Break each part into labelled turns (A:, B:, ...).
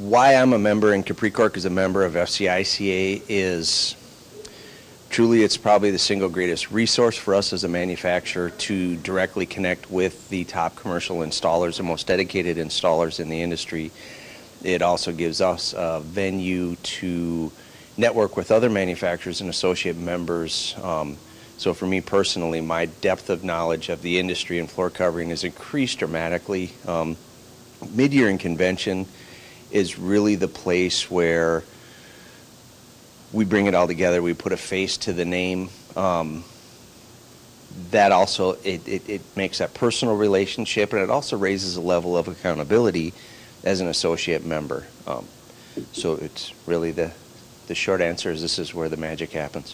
A: why I'm a member and Capri Cork is a member of FCICA is truly it's probably the single greatest resource for us as a manufacturer to directly connect with the top commercial installers, the most dedicated installers in the industry. It also gives us a venue to network with other manufacturers and associate members. So for me personally, my depth of knowledge of the industry and floor covering has increased dramatically. Mid-year in convention is really the place where we bring it all together. We put a face to the name. That also, it makes that personal relationship, and it also raises a level of accountability as an associate member. So it's really the short answer is this is where the magic happens.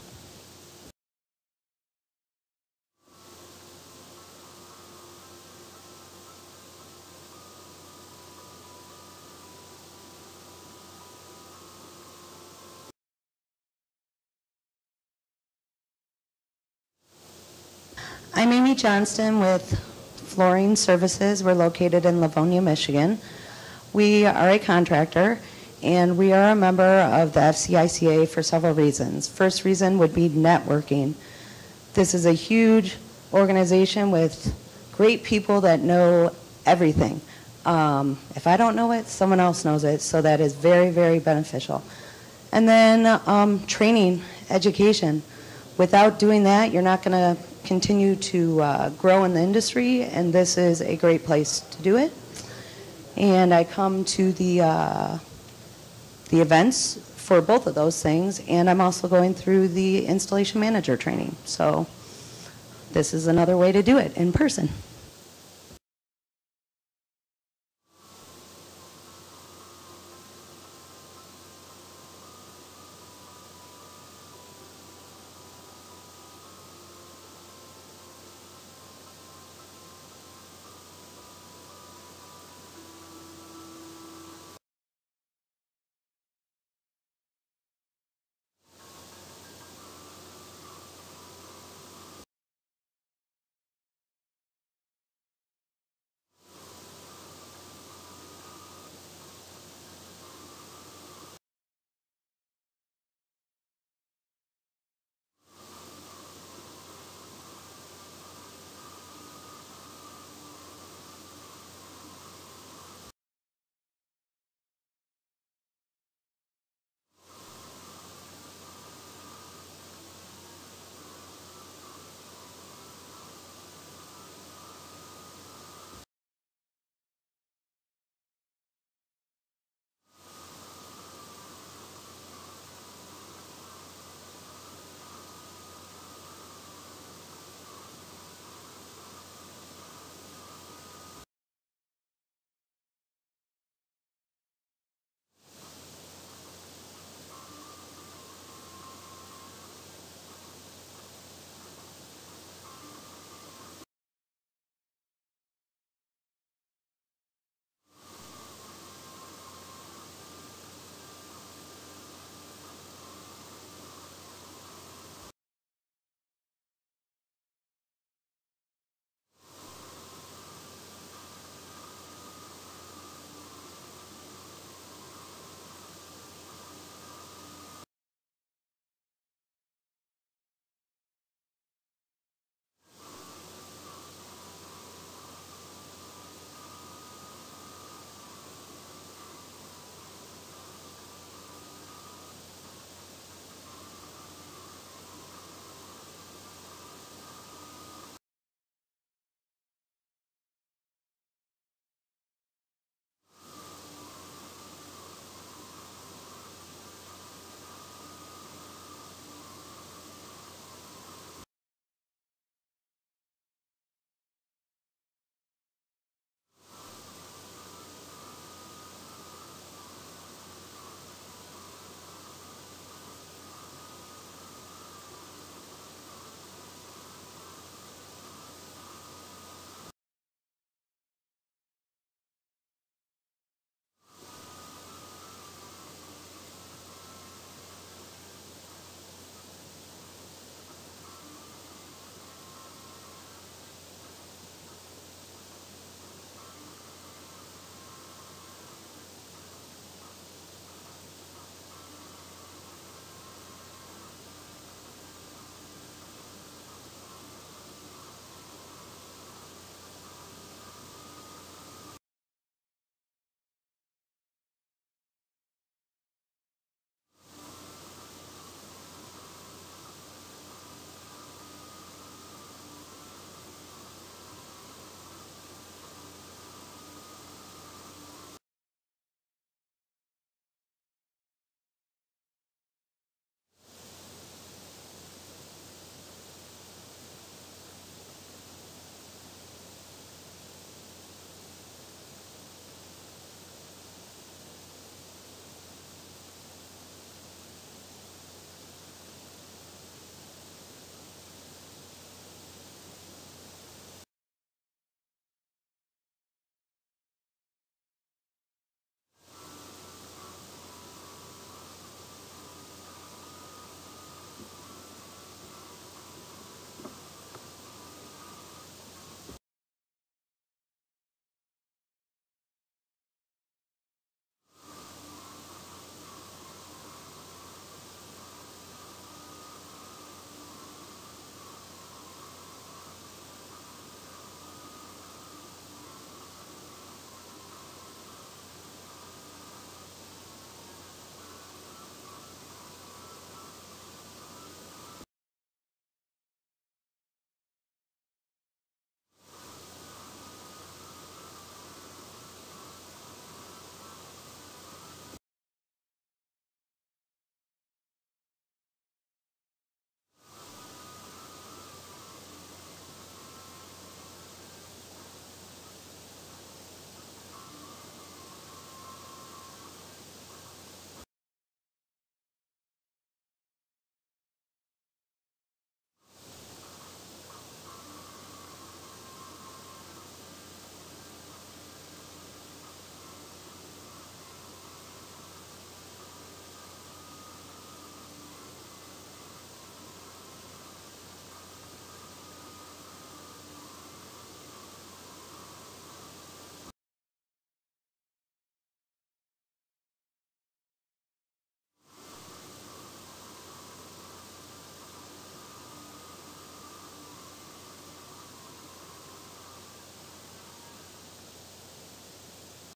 B: I'm Amy Johnston with Flooring Services. We're located in Livonia, Michigan. We are a contractor, and we are a member of the FCICA for several reasons. First reason would be networking. This is a huge organization with great people that know everything. If I don't know it, someone else knows it, so that is very, very beneficial. And then training, education. Without doing that, you're not going to continue to grow in the industry, and this is a great place to do it. And I come to the events for both of those things, and I'm also going through the installation manager training. So this is another way to do it in person.